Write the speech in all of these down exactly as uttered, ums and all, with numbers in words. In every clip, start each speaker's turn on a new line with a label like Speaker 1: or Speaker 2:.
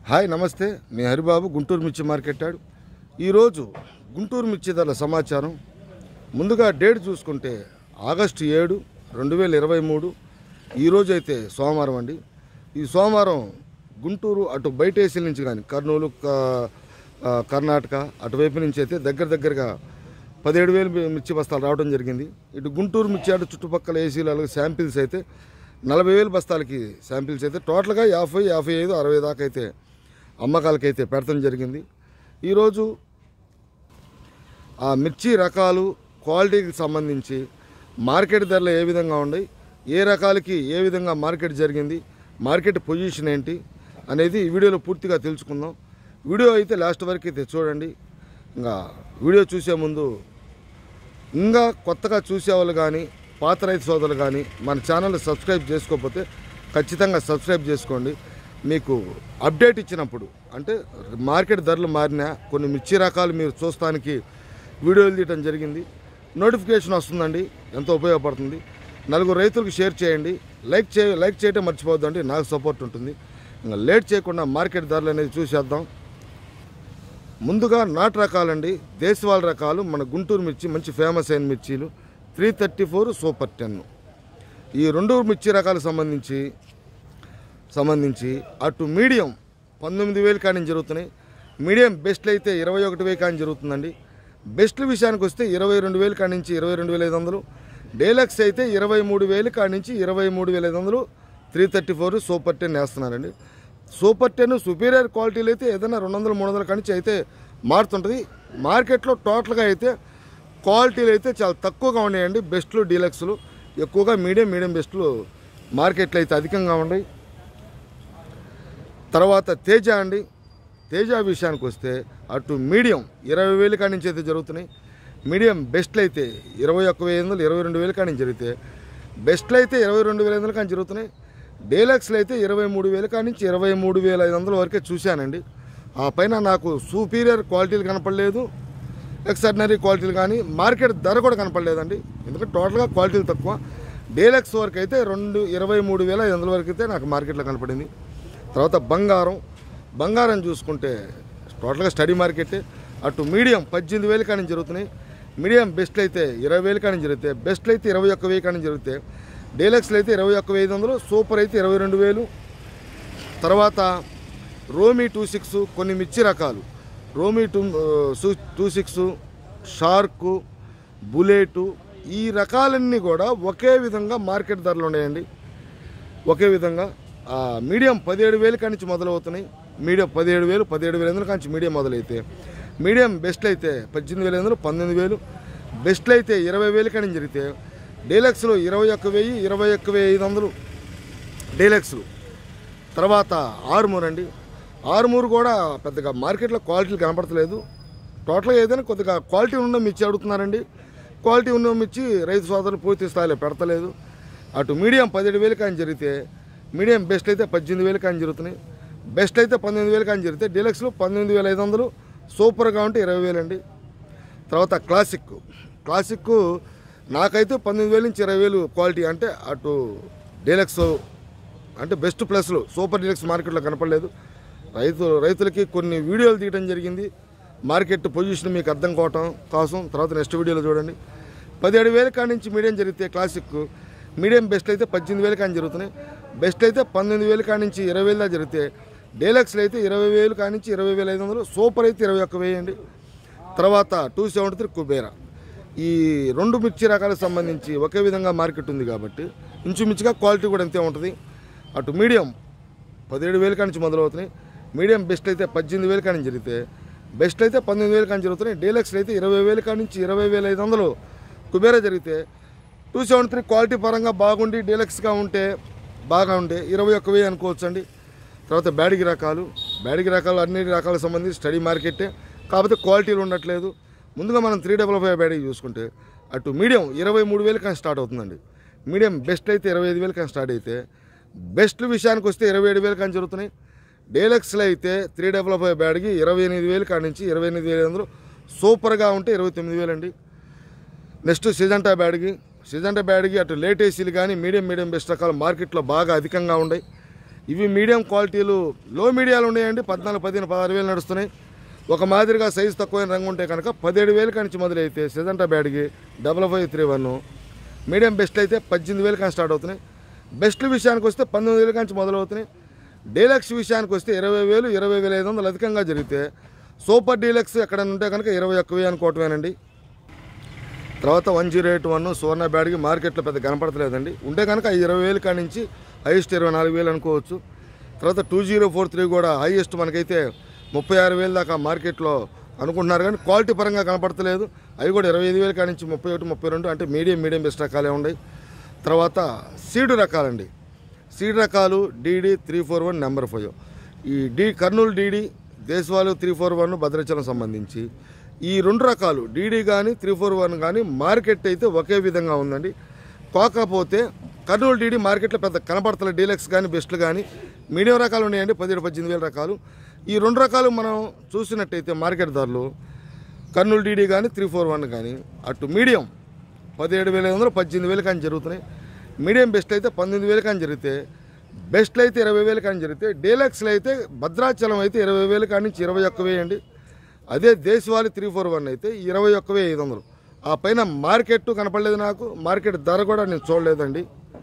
Speaker 1: Hi నమస్తే, మీ హరిబాబు గుంటూరు మిర్చి market yard. ఈరోజు గుంటూరు మిర్చి ధరల సమాచారం. ముందుగా డేట్ చూసుకుంటే ఆగస్టు ఏడు రెండు వేల ఇరవై మూడు ఈరోజు అయితే సోమవారం అండి. ఈ సోమవారం గుంటూరు అటు బయట ఏసీల నుంచి కానీ కర్నూలు కర్ణాటక అటువైపు నుంచి అయితే దగ్గర దగ్గరగా పదిహేడు వేలు మిర్చి బస్తాలు రావడం జరిగింది. ఇటు గుంటూరు మిర్చి యార్డ్ చుట్టుపక్కల ఏసీలు అలాగే శాంపిల్స్ అయితే నలభై వేలు బస్తాలకి శాంపిల్స్ అయితే టోటల్గా యాభై యాభై ఐదు అరవై దాకా అయితే అమ్మకాలకైతే పెడతాం జరిగింది. ఈరోజు ఆ మిర్చి రకాలు క్వాలిటీకి సంబంధించి మార్కెట్ ధరలు ఏ విధంగా ఉన్నాయి, ఏ రకాలకి ఏ విధంగా మార్కెట్ జరిగింది, మార్కెట్ పొజిషన్ ఏంటి అనేది ఈ వీడియోలో పూర్తిగా తెలుసుకుందాం. వీడియో అయితే లాస్ట్ వరకు అయితే చూడండి. ఇంకా వీడియో చూసే ముందు ఇంకా కొత్తగా చూసేవాళ్ళు కానీ పాత రైతు సోదరులు కానీ మన ఛానల్ సబ్స్క్రైబ్ చేసుకోకపోతే ఖచ్చితంగా సబ్స్క్రైబ్ చేసుకోండి. మీకు అప్డేట్ ఇచ్చినప్పుడు అంటే మార్కెట్ ధరలు మారినా కొన్ని మిర్చి రకాలు మీరు చూస్తానికి వీడియోలు తీయడం జరిగింది. నోటిఫికేషన్ వస్తుందండి, ఎంతో ఉపయోగపడుతుంది. నలుగురు రైతులకు షేర్ చేయండి, లైక్ చే లైక్ చేయటం మర్చిపోవద్దండి, నాకు సపోర్ట్ ఉంటుంది. ఇంకా లేట్ చేయకుండా మార్కెట్ ధరలు అనేది చూసేద్దాం. ముందుగా నాటు రకాలండి, దేశవాళ రకాలు. మన గుంటూరు మిర్చి మంచి ఫేమస్ అయిన మిర్చీలు three thirty four super ten. ఈ రెండు మిర్చి రకాలకు సంబంధించి సంబంధించి అటు మీడియం పంతొమ్మిది వేలు కానీ జరుగుతున్నాయి, మీడియం బెస్ట్లు అయితే ఇరవై ఒకటి వేలు కానీ జరుగుతుందండి. బెస్ట్ల విషయానికి వస్తే ఇరవై రెండు వేలు కాడి నుంచి ఇరవై రెండు వేల ఐదు వందలు, డేలక్స్ అయితే ఇరవై మూడు వేలు కాడి నుంచి ఇరవై మూడు వేల ఐదు వందలు three thirty four super ten వేస్తున్నారండి. సూపర్ టెన్ సుపీరియర్ క్వాలిటీలు అయితే ఏదైనా రెండు వందలు మూడు వందల కాడి నుంచి అయితే మారుతుంటుంది. మార్కెట్లో టోటల్గా అయితే క్వాలిటీలు అయితే చాలా తక్కువగా ఉన్నాయండి. బెస్ట్లు డీలక్స్లు ఎక్కువగా మీడియం మీడియం బెస్ట్లు మార్కెట్లో అయితే అధికంగా ఉన్నాయి. తర్వాత తేజ అండి, తేజ విషయానికి వస్తే అటు మీడియం ఇరవై వేలు కాడి నుంచి అయితే జరుగుతున్నాయి, మీడియం బెస్ట్లు అయితే ఇరవై ఒక్క వెయ్యి వందలు ఇరవై రెండు వేలు కాడి నుంచి జరిగితే బెస్ట్లు అయితే ఇరవై రెండు వేల ఐదు వందలు కానీ జరుగుతున్నాయి. డేలక్స్లు అయితే ఇరవై మూడు వేల కాడి నుంచి ఇరవై మూడు వేల ఐదు వందల వరకే చూశానండి. ఆ పైన నాకు సూపీరియర్ క్వాలిటీలు కనపడలేదు, ఎక్స్ట్రాడినరీ క్వాలిటీలు కానీ మార్కెట్ ధర కూడా కనపడలేదండి. ఎందుకంటే టోటల్గా క్వాలిటీలు తక్కువ. డేలక్స్ వరకు అయితే రెండు ఇరవై మూడు వేల ఐదు వందల వరకు అయితే నాకు మార్కెట్లో కనపడింది. తర్వాత బంగారం బంగారం చూసుకుంటే టోటల్గా స్టడీ మార్కెట్. అటు మీడియం పద్దెనిమిది వేలు కానీ జరుగుతున్నాయి, మీడియం బెస్ట్లు అయితే ఇరవై వేలు కానీ జరుగుతాయి, బెస్ట్లు అయితే ఇరవై ఒక్క వెయ్యి కానీ జరుగుతాయి, డేలక్స్లు అయితే ఇరవై ఒక్క వెయ్యి ఐదు వందలు, సూపర్ అయితే ఇరవై రెండు వేలు. తర్వాత రోమీ టూ సిక్స్ కొన్ని మిర్చి రకాలు, రోమీ two two six shark bullet ఈ రకాలన్నీ కూడా ఒకే విధంగా మార్కెట్ ధరలు ఉన్నాయండి. ఒకే విధంగా మీడియం పదిహేడు వేలు కాడి నుంచి మొదలవుతున్నాయి, మీడియం పదిహేడు వేలు పదిహేడు వేల ఐదు వందల కాంచి మీడియం మొదలైతే, మీడియం బెస్ట్లు అయితే పద్దెనిమిది వేల ఐదు వందలు పంతొమ్మిది వేలు, బెస్ట్లు అయితే ఇరవై వేలు కాడి నుంచి జరిగితే డీలక్స్లు ఇరవై ఒక్క వెయ్యి ఇరవై ఒక్క వెయ్యి ఐదు వందలు డీలక్స్లు. తర్వాత ఆరుమూరు అండి, ఆరుమూరు కూడా పెద్దగా మార్కెట్లో క్వాలిటీలు కనపడతలేదు. టోటల్గా ఏదైనా కొద్దిగా క్వాలిటీ ఉన్న మిర్చి అడుగుతున్నారండి. క్వాలిటీ ఉన్న మిర్చి రైతు సోదరులు పూర్తి స్థాయిలో పెడతలేదు. అటు మీడియం పదిహేడు వేలు కానీ జరిగితే మీడియం బెస్ట్ అయితే పద్దెనిమిది వేలు కానీ జరుగుతున్నాయి, బెస్ట్ అయితే పంతొమ్మిది వేలు కానీ జరిగితే డీలక్స్లు పంతొమ్మిది వేల ఐదు వందలు, సూపర్గా ఉంటే ఇరవై వేలు అండి. తర్వాత క్లాసిక్ క్లాసిక్ నాకైతే పంతొమ్మిది వేల నుంచి ఇరవై వేలు క్వాలిటీ అంటే అటు డీలక్స్ అంటే బెస్ట్ ప్లస్లు సూపర్ డీలక్స్ మార్కెట్లో కనపడలేదు. రైతు రైతులకి కొన్ని వీడియోలు తీయడం జరిగింది మార్కెట్ పొజిషన్ మీకు అర్థం కావటం కోసం. తర్వాత నెక్స్ట్ వీడియోలో చూడండి. పదిహేడు వేల కాడి నుంచి మీడియం జరిగితే క్లాసిక్, మీడియం బెస్ట్ అయితే పద్దెనిమిది వేలు కానీ జరుగుతున్నాయి, బెస్ట్ అయితే పంతొమ్మిది వేలు కాడి నుంచి ఇరవై వేలు దాకా జరిగితే డీలక్స్లు అయితే ఇరవై వేలు కాడి నుంచి ఇరవై వేల ఐదు వందలు, సూపర్ అయితే ఇరవై ఒక్క వెయ్యి అండి. తర్వాత టూ సెవెంటీ త్రీ కుబేరా. ఈ రెండు మిర్చి రకాలకు సంబంధించి ఒకే విధంగా మార్కెట్ ఉంది కాబట్టి ఇంచుమించుగా క్వాలిటీ కూడా అంతే ఉంటుంది. అటు మీడియం పదిహేడు వేలు కాడి నుంచి మొదలవుతున్నాయి, మీడియం బెస్ట్ అయితే పద్దెనిమిది వేలు కాడి నుంచి జరిగితే బెస్ట్ అయితే పంతొమ్మిది వేలు కాడి జరుగుతున్నాయి, డీలక్స్లు అయితే ఇరవై వేలు కాడి నుంచి ఇరవై వేల ఐదు వందలు కుబేరా జరిగితే టూ సెవెంటీ త్రీ క్వాలిటీ పరంగా బాగుండి డీలక్స్గా ఉంటే బాగా ఉంటే ఇరవై ఒక్క వెయ్యి అనుకోవచ్చు అండి. తర్వాత బ్యాడిగి రకాలు బ్యాడిగి రకాలు అన్ని రకాలకు సంబంధించి స్టడీ మార్కెట్టే, కాకపోతే క్వాలిటీలు ఉండట్లేదు. ముందుగా మనం త్రీ డబల్ ఫైవ్ బ్యాడిగి చూసుకుంటే అటు మీడియం ఇరవై మూడు వేలు కానీ స్టార్ట్ అవుతుందండి, మీడియం బెస్ట్ అయితే ఇరవై ఐదు వేలు కానీ స్టార్ట్ అయితే, బెస్ట్ విషయానికి వస్తే ఇరవై ఏడు వేలు కానీ జరుగుతున్నాయి. డీలక్స్లో అయితే త్రీ డబల్ ఫైవ్ బ్యాడిగి ఇరవై ఎనిమిది వేలు కాడి నుంచి ఇరవై ఎనిమిది వేలు అందరూ, సూపర్గా ఉంటే ఇరవై తొమ్మిది వేలు అండి. Next Syngenta Byadgi Syngenta Byadgi అటు లేట్ ఏసీలు కానీ మీడియం మీడియం బెస్ట్ రకాలు మార్కెట్లో బాగా అధికంగా ఉన్నాయి. ఇవి మీడియం క్వాలిటీలు లో మీడియాలు ఉన్నాయండి, పద్నాలుగు పదిహేను పదహారు వేలు నడుస్తున్నాయి. ఒక మాదిరిగా సైజు తక్కువైన రంగు ఉంటే కనుక పదిహేడు వేలు కానించి మొదలైతే Syngenta Byadgi double five three one. Medium best అయితే పద్దెనిమిది వేలు కానీ స్టార్ట్ అవుతున్నాయి. బెస్ట్ విషయానికి వస్తే పంతొమ్మిది వేలు కానించి మొదలవుతున్నాయి. డీలక్స్ విషయానికి వస్తే ఇరవై వేలు ఇరవై వేల ఐదు వందలు అధికంగా జరిగితే సూపర్ డీలక్స్ ఎక్కడైనా ఉంటే కనుక ఇరవై ఒక్క వెయ్యి అనుకోవటమేనండి. తర్వాత one zero eight one Suvarna Byadgi మార్కెట్లో పెద్ద కనపడతలేదండి, ఉంటే కనుక ఇరవై వేలు కాడి నుంచి హైయెస్ట్ ఇరవై నాలుగు వేలు అనుకోవచ్చు. తర్వాత టూ జీరో ఫోర్ త్రీ కూడా హైయెస్ట్ మనకైతే ముప్పై ఆరు వేలు దాకా మార్కెట్లో అనుకుంటున్నారు, కానీ క్వాలిటీ పరంగా కనపడతలేదు. అవి కూడా ఇరవై ఐదు వేలు కాడి నుంచి ముప్పై ఒకటి ముప్పై రెండు అంటే మీడియం మీడియం బెస్ట్ రకాలే ఉన్నాయి. తర్వాత సీడు రకాలండి, సీడ్ రకాలు DD three four one number five. ఈ డి కర్నూలు డీడీ, దేశవాళి త్రీ ఫోర్ వన్ భద్రాచలం సంబంధించి ఈ రెండు రకాలు డీడీ కానీ త్రీ ఫోర్ వన్ కానీ మార్కెట్ అయితే ఒకే విధంగా ఉందండి. కాకపోతే కర్నూలు డీడీ మార్కెట్లో పెద్ద కనపడతలే, డీలక్స్ కానీ బెస్ట్లు కానీ మీడియం రకాలు ఉన్నాయండి, పదిహేడు పద్దెనిమిది వేల రకాలు. ఈ రెండు రకాలు మనం చూసినట్టయితే మార్కెట్ ధరలు కర్నూలు డీడీ కానీ త్రీ ఫోర్ వన్ కానీ అటు మీడియం పదిహేడు వేల ఐదు వందలు పద్దెనిమిది వేలు కానీ జరుగుతున్నాయి. మీడియం బెస్ట్ అయితే పంతొమ్మిది వేలు కానీ జరిగితే, బెస్ట్లు అయితే ఇరవై వేలు కానీ జరిగితే, డీలక్స్లు అయితే భద్రాచలం అయితే ఇరవై వేలు కానీ నుంచి ఇరవై ఒక్క వేయండి. అదే దేశవాళి త్రీ ఫోర్ వన్ అయితే ఇరవై ఒక్క వెయ్యి ఐదు వందలు. ఆ పైన మార్కెట్ కనపడలేదు నాకు, మార్కెట్ ధర కూడా నేను చూడలేదండి.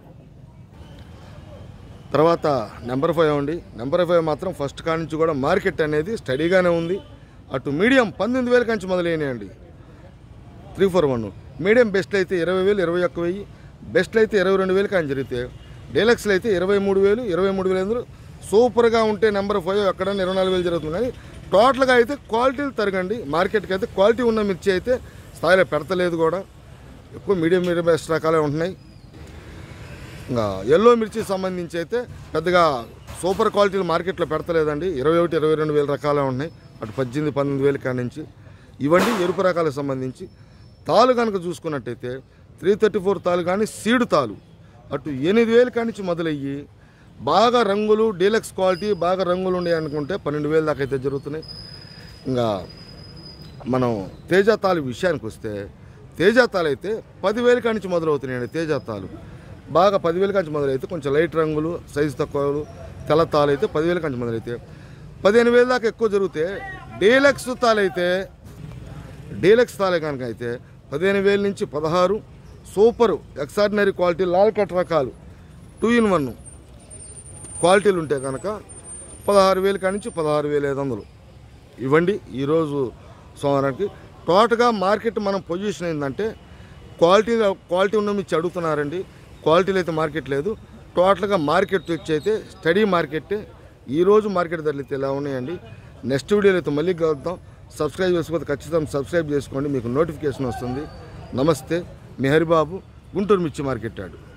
Speaker 1: తర్వాత నెంబర్ ఫైవ్ అండి, నెంబర్ ఫైవ్ మాత్రం ఫస్ట్ కాడి నుంచి కూడా మార్కెట్ అనేది స్టడీగానే ఉంది. అటు మీడియం పంతొమ్మిది వేలు కంచి మొదలైనాయండి త్రీ ఫోర్ వన్. మీడియం బెస్ట్లు అయితే ఇరవై వేలు ఇరవై ఒక్క వెయ్యి, బెస్ట్లు అయితే ఇరవై రెండు వేలు కానీ జరిగితే, డీలక్స్లు అయితే ఇరవై మూడు వేలు ఇరవై మూడు వేలు అందరూ సూపర్గా ఉంటే నెంబర్ ఫైవ్ ఎక్కడన్నా ఇరవై నాలుగు వేలు జరుగుతుంది. కానీ టోటల్గా అయితే క్వాలిటీలు తరగండి, మార్కెట్కి అయితే క్వాలిటీ ఉన్న మిర్చి అయితే స్థాయిలో పెడతలేదు కూడా, ఎక్కువ మీడియం మీడియం బెస్ట్ రకాలే ఉంటున్నాయి. ఇంకా ఎల్లో మిర్చి సంబంధించి అయితే పెద్దగా సూపర్ క్వాలిటీలు మార్కెట్లో పెడతలేదండి, ఇరవై ఒకటి ఇరవై రెండు వేల రకాలే ఉన్నాయి, అటు పద్దెనిమిది పంతొమ్మిది వేలు కాడి నుంచి. ఇవన్నీ ఎరుపు రకాలకు సంబంధించి. తాలు కనుక చూసుకున్నట్టయితే త్రీ థర్టీ ఫోర్ తాలు కానీ సీడు తాలు అటు ఎనిమిది వేలు కాడి నుంచి మొదలయ్యి బాగా రంగులు డీలక్స్ క్వాలిటీ బాగా రంగులు ఉన్నాయి అనుకుంటే పన్నెండు వేలు దాకా అయితే జరుగుతున్నాయి. ఇంకా మనం తేజాతాలు విషయానికి వస్తే తేజాతాలు అయితే పదివేలు కాడి నుంచి మొదలవుతున్నాయండి. తేజాతాలు బాగా పదివేలు కాడి నుంచి మొదలైతే కొంచెం లైట్ రంగులు సైజు తక్కువలు తెల్ల తాలు అయితే పదివేలు కాడి నుంచి మొదలైతే పదిహేను వేలు దాకా ఎక్కువ జరిగితే, డీలక్స్ తాలైతే డీలక్స్ తాలే కనుక అయితే పదిహేను వేల నుంచి పదహారు, సూపరు ఎక్స్ట్రాడినరీ క్వాలిటీ లాల్ కట్ రకాలు టూ ఇన్ వన్ క్వాలిటీలు ఉంటే కనుక పదహారు వేలు కాడి నుంచి పదహారు వేల ఐదు వందలు ఇవ్వండి. ఈరోజు సోమవారానికి టోటల్గా మార్కెట్ మనం పొజిషన్ ఏంటంటే క్వాలిటీ క్వాలిటీ ఉన్న మిర్చి అడుగుతున్నారండి, క్వాలిటీలు అయితే మార్కెట్ లేదు. టోటల్గా మార్కెట్ వచ్చి అయితే స్టడీ మార్కెట్. ఈరోజు మార్కెట్ ధరలు అయితే ఎలా ఉన్నాయండి. నెక్స్ట్ వీడియోలో అయితే మళ్ళీ కలుద్దాం. సబ్స్క్రైబ్ చేసుకోకపోతే ఖచ్చితంగా సబ్స్క్రైబ్ చేసుకోండి, మీకు నోటిఫికేషన్ వస్తుంది. నమస్తే, మీ హరిబాబు, గుంటూరు మిర్చి మార్కెట్ యార్డ్.